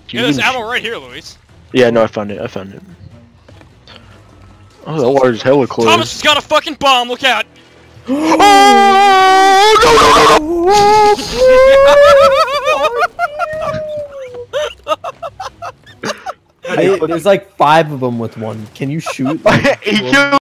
Yeah, there's ammo right here, Luis. Yeah, no, I found it. I found it. Oh, that water's hella close. Thomas has got a fucking bomb. Look out! There's like 5 of them with one. Can you shoot? He killed